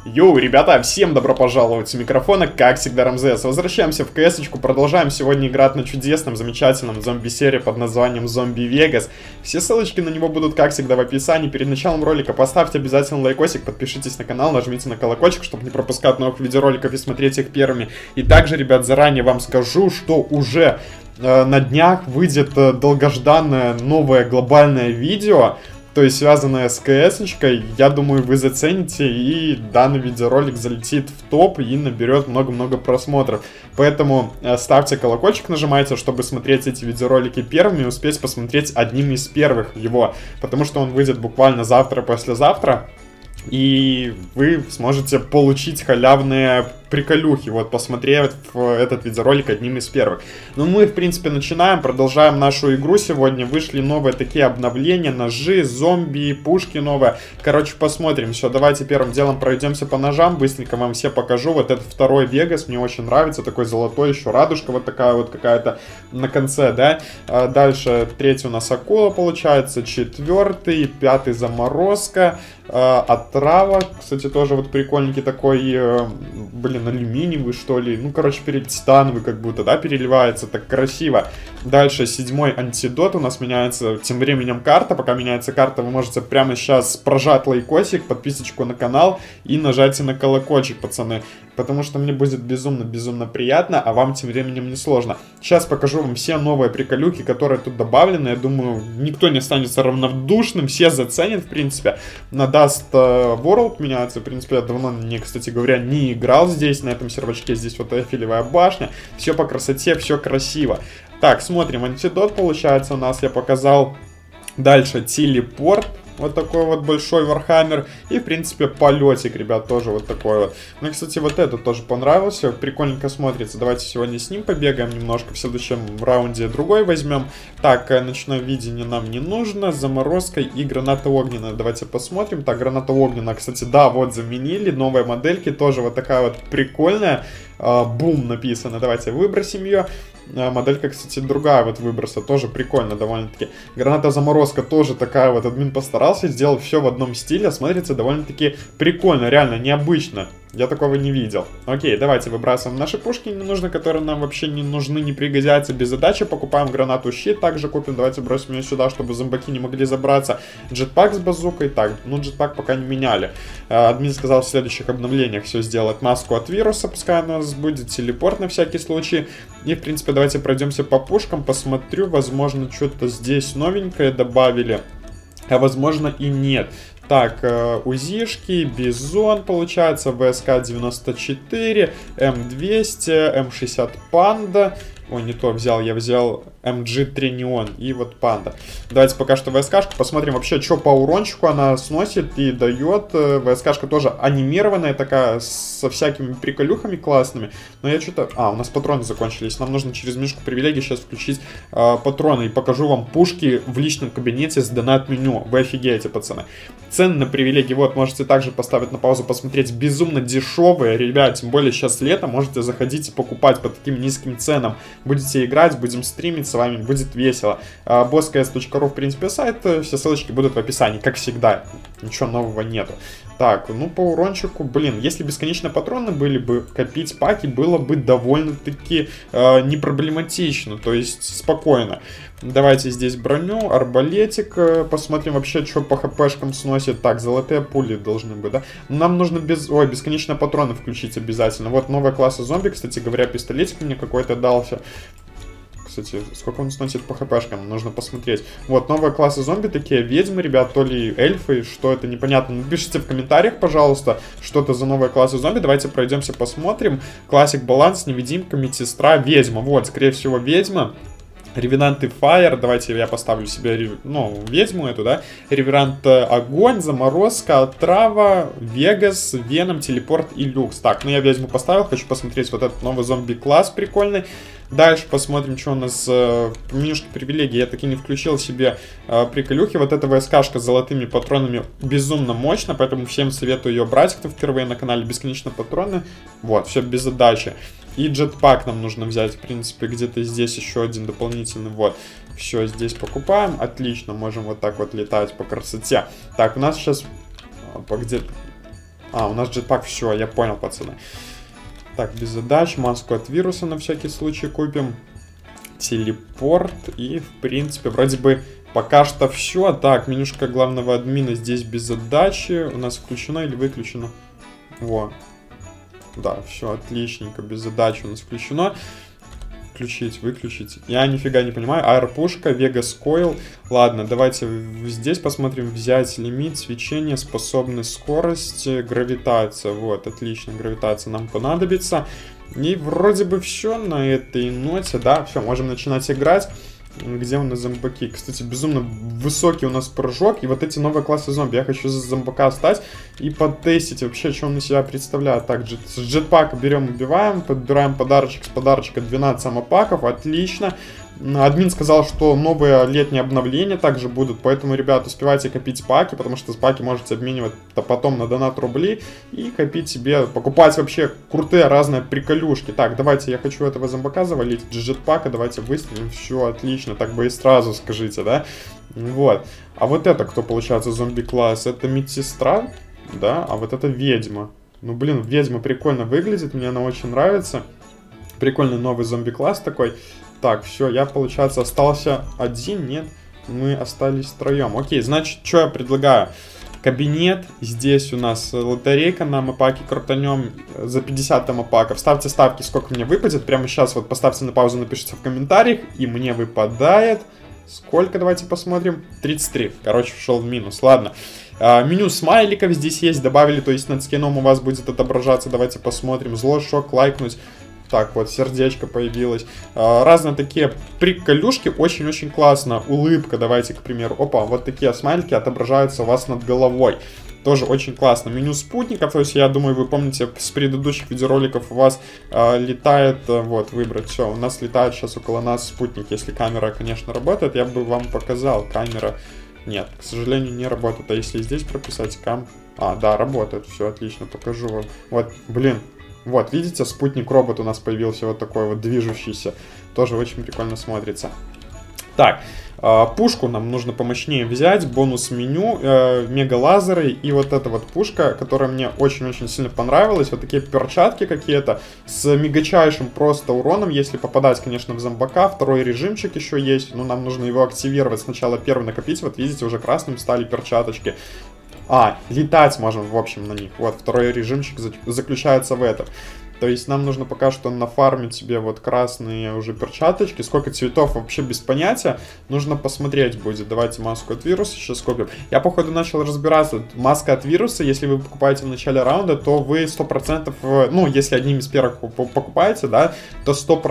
Йоу, ребята, всем добро пожаловать с микрофона, как всегда, Рамзес. Возвращаемся в КС-очку, продолжаем сегодня играть на чудесном, замечательном зомби-серии под названием Zombie Vegas. Все ссылочки на него будут, как всегда, в описании. Перед началом ролика поставьте обязательно лайкосик, подпишитесь на канал, нажмите на колокольчик, чтобы не пропускать новых видеороликов и смотреть их первыми. И также, ребят, заранее вам скажу, что уже на днях выйдет долгожданное новое глобальное видео, то есть связанная с КС-очкой. Я думаю, вы зацените, и данный видеоролик залетит в топ и наберет много-много просмотров. Поэтому ставьте колокольчик, нажимайте, чтобы смотреть эти видеоролики первыми и успеть посмотреть одним из первых его. Потому что он выйдет буквально завтра-послезавтра. И вы сможете получить халявные приколюхи, вот, посмотрев этот видеоролик одним из первых. Ну, мы, в принципе, начинаем, продолжаем нашу игру сегодня. Вышли новые такие обновления, ножи, зомби, пушки новые. Короче, посмотрим. Все, давайте первым делом пройдемся по ножам, быстренько вам все покажу. Вот этот второй Вегас мне очень нравится, такой золотой, еще радужка вот такая вот какая-то на конце, да. Дальше третий у нас акула получается, четвертый, пятый заморозка. Отрава, кстати, тоже вот прикольненький такой, блин, алюминиевый, что ли. Ну, короче, титановый как будто, да, переливается, так красиво. Дальше седьмой антидот у нас меняется, тем временем карта. Пока меняется карта, вы можете прямо сейчас прожать лайкосик, подписочку на канал и нажать на колокольчик, пацаны. Потому что мне будет безумно приятно, а вам тем временем не сложно. Сейчас покажу вам все новые приколюки, которые тут добавлены. Я думаю, никто не останется равнодушным, все заценят, в принципе. На Dust World меняется, в принципе, я давно на ней, кстати говоря, не играл здесь, на этом сервачке. Здесь вот Эйфелевая башня, все по красоте, все красиво. Так, смотрим, антидот получается у нас, я показал. Дальше телепорт. Вот такой вот большой вархаммер. И, в принципе, полетик, ребят, тоже вот такой вот. Мне, кстати, вот этот тоже понравился. Прикольненько смотрится. Давайте сегодня с ним побегаем немножко. В следующем раунде другой возьмем. Так, ночное видение нам не нужно. Заморозка и граната огненная. Давайте посмотрим. Так, граната огненная, кстати, да, вот заменили. Новые модельки тоже вот такая вот прикольная. Бум написано. Давайте выбросим ее. Моделька, кстати, другая вот выброса, тоже прикольно довольно-таки. Граната заморозка тоже такая вот, админ постарался, сделал все в одном стиле, смотрится довольно-таки прикольно, реально необычно. Я такого не видел. Окей, давайте выбрасываем наши пушки ненужные, которые нам вообще не нужны, не пригодятся, без задачи. Покупаем гранату щит, также купим. Давайте бросим ее сюда, чтобы зомбаки не могли забраться. Джетпак с базукой. Так, ну джетпак пока не меняли. Админ сказал в следующих обновлениях все сделать. Маску от вируса, пускай у нас будет. Телепорт на всякий случай. И, в принципе, давайте пройдемся по пушкам, посмотрю. Возможно, что-то здесь новенькое добавили, а возможно и нет. Так, УЗИшки, Бизон, получается, ВСК-94, М200, М60 Панда. Ой, не то взял, я взял MG3 Неон и вот Панда. Давайте пока что ВСКшку посмотрим вообще, что по урончику она сносит и дает. ВСКшка тоже анимированная такая, со всякими приколюхами классными. Но я что-то... у нас патроны закончились. Нам нужно через мишку привилегий сейчас включить патроны. И покажу вам пушки в личном кабинете с донат-меню. Вы офигеете, пацаны. Цены на привилегии, вот, можете также поставить на паузу, посмотреть. Безумно дешевые, ребят. Тем более сейчас лето, можете заходить и покупать по таким низким ценам. Будете играть, будем стримить, с вами будет весело. bossks.ru, в принципе, сайт, все ссылочки будут в описании, как всегда. Ничего нового нету. Так, ну по урончику, блин, если бесконечно патроны были бы, копить паки было бы довольно-таки не проблематично, то есть спокойно. Давайте здесь броню, арбалетик, посмотрим вообще, что по хпшкам сносит. Так, золотые пули должны быть, да? Нам нужно бесконечно патроны включить обязательно. Вот новые классы зомби, кстати говоря, пистолетик мне какой-то дался. Кстати, сколько он сносит по хпшкам, нужно посмотреть. Вот, новые классы зомби, такие ведьмы, ребят, то ли эльфы, что это, непонятно. Напишите в комментариях, пожалуйста, что это за новые классы зомби. Давайте пройдемся, посмотрим. Классик баланс, невидимка, медсестра, ведьма. Вот, скорее всего, ведьма. Ревенант и Фаер, давайте я поставлю себе, ну, ведьму эту, да. Ревенант огонь, заморозка, отрава, Вегас, Веном, телепорт и люкс. Так, ну я ведьму поставил, хочу посмотреть вот этот новый зомби-класс прикольный. Дальше посмотрим, что у нас в менюшке привилегий. Я таки не включил себе приколюхи. Вот эта ВСКшка с золотыми патронами безумно мощно, поэтому всем советую ее брать, кто впервые на канале. Бесконечно патроны. Вот, все без задачи. И джетпак нам нужно взять, в принципе, где-то здесь еще один дополнительный. Вот, все здесь покупаем. Отлично, можем вот так вот летать по красоте. Так, у нас сейчас... где... А, у нас джетпак, все, я понял, пацаны. Так, без задач, маску от вируса на всякий случай купим. Телепорт и, в принципе, вроде бы пока что все. Так, менюшка главного админа здесь без задачи. У нас включено или выключено? Во. Да, все отличненько, без задачи у нас включено. Включить, выключить. Я нифига не понимаю. Аэропушка, Vegas Coil. Ладно, давайте здесь посмотрим. Взять лимит, свечение, способность, скорость, гравитация. Вот, отлично, гравитация нам понадобится. И вроде бы все на этой ноте, да, все, можем начинать играть. Где у нас зомбаки? Кстати, безумно высокий у нас прыжок. И вот эти новые классы зомби. Я хочу за зомбака стать и потестить вообще, что он из себя представляет. Так, с джетпака берем, убиваем. Подбираем подарочек. С подарочка 12 самопаков. Отлично. Админ сказал, что новые летние обновления также будут, поэтому, ребят, успевайте копить паки, потому что с паки можете обменивать потом на донат рубли и копить себе, покупать вообще крутые разные приколюшки. Так, давайте, я хочу этого зомбака завалить, джетпака, давайте выстрелим, все, отлично, так бы и сразу скажите, да? Вот. А вот это кто, получается, зомби-класс? Это медсестра, да? А вот это ведьма. Ну, блин, ведьма прикольно выглядит, мне она очень нравится. Прикольный новый зомби-класс такой. Так, все, я, получается, остался один, нет, мы остались втроем. Окей, значит, что я предлагаю? Кабинет, здесь у нас лотерейка на мапаке крутанем за 50 мапаков. Ставьте ставки, сколько мне выпадет. Прямо сейчас вот поставьте на паузу, напишите в комментариях, и мне выпадает... Сколько, давайте посмотрим. 33, короче, ушел в минус, ладно. Меню смайликов здесь есть, добавили, то есть над скином у вас будет отображаться. Давайте посмотрим, зло, шок, лайкнуть. Так, вот, сердечко появилось. Разные такие приколюшки, очень-очень классно. Улыбка, давайте, к примеру. Опа, вот такие смайлики отображаются у вас над головой. Тоже очень классно. Меню спутников, то есть, я думаю, вы помните, с предыдущих видеороликов у вас летает, вот, выбрать. Все, у нас летает сейчас около нас спутник. Если камера, конечно, работает, я бы вам показал. Камера, нет, к сожалению, не работает. А если здесь прописать А, да, работает, все, отлично, покажу вам. Вот, блин. Вот, видите, спутник-робот у нас появился вот такой вот движущийся. Тоже очень прикольно смотрится. Так, пушку нам нужно помощнее взять. Бонус меню, мега-лазеры и вот эта вот пушка, которая мне очень-очень сильно понравилась. Вот такие перчатки какие-то с мегачайшим просто уроном, если попадать, конечно, в зомбака. Второй режимчик еще есть, но нам нужно его активировать. Сначала первый накопить. Вот видите, уже красным стали перчаточки. Летать можем, в общем, на них. Вот, второй режимчик заключается в этом. То есть нам нужно пока что нафармить себе вот красные уже перчаточки. Сколько цветов, вообще без понятия. Нужно посмотреть будет. Давайте маску от вируса сейчас купим. Я, походу, начал разбираться. Маска от вируса, если вы покупаете в начале раунда, то вы 100%, ну, если одним из первых покупаете, да, то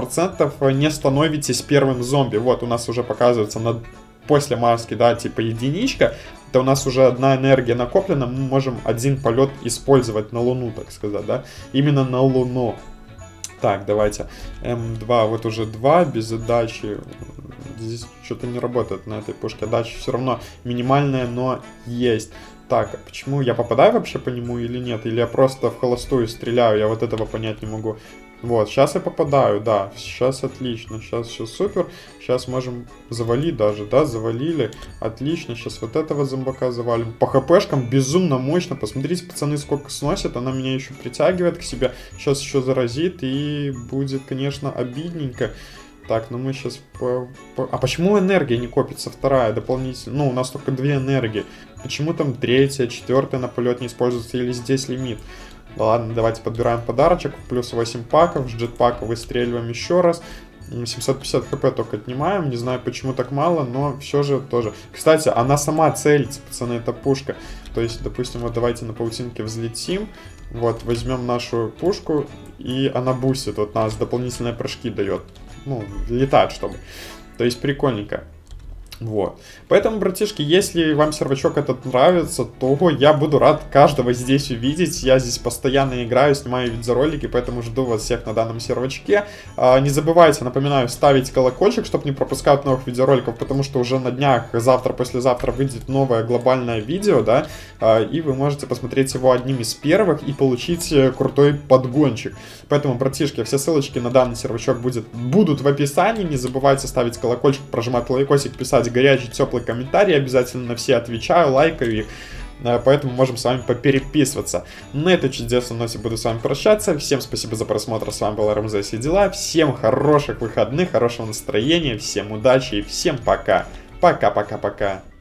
100% не становитесь первым зомби. Вот, у нас уже показывается после маски, да, типа единичка. Это у нас уже одна энергия накоплена, мы можем один полет использовать на Луну, так сказать, да, именно на Луну. Так, давайте, М2, вот уже 2, без задачи, здесь что-то не работает на этой пушке, дача все равно минимальная, но есть. Так, почему я попадаю вообще по нему или нет, или я просто в холостую стреляю, я вот этого понять не могу. Вот, сейчас я попадаю, да, сейчас отлично, сейчас все супер, сейчас можем завалить даже, да, завалили, отлично, сейчас вот этого зомбака завалим. По хпшкам безумно мощно, посмотрите, пацаны, сколько сносит, она меня еще притягивает к себе, сейчас еще заразит и будет, конечно, обидненько. Так, ну мы сейчас... А почему энергия не копится вторая дополнительно? Ну, у нас только 2 энергии. Почему там 3-я, 4-я на полет не используется или здесь лимит? Ладно, давайте подбираем подарочек. Плюс 8 паков. С джетпака выстреливаем еще раз. 750 хп только отнимаем. Не знаю, почему так мало, но все же тоже. Кстати, она сама целится, пацаны, эта пушка. То есть, допустим, вот давайте на паутинке взлетим. Вот, возьмем нашу пушку, и она бустит. Вот нас дополнительные прыжки дает. Ну, летать, чтобы. То есть, прикольненько. Вот. Поэтому, братишки, если вам сервачок этот нравится, то я буду рад каждого здесь увидеть. Я здесь постоянно играю, снимаю видеоролики, поэтому жду вас всех на данном сервачке. Не забывайте, напоминаю, ставить колокольчик, чтобы не пропускать новых видеороликов, потому что уже на днях, завтра-послезавтра выйдет новое глобальное видео, да, и вы можете посмотреть его одним из первых и получить крутой подгончик. Поэтому, братишки, все ссылочки на данный сервачок будут в описании. Не забывайте ставить колокольчик, прожимать лайкосик, писать горячий, теплый комментарий. Обязательно на все отвечаю, лайкаю их. поэтому можем с вами попереписываться. На этой чудесной ноте буду с вами прощаться. Всем спасибо за просмотр, с вами был РМЗ Все дела. Всем хороших выходных, хорошего настроения, всем удачи и всем пока. Пока-пока-пока.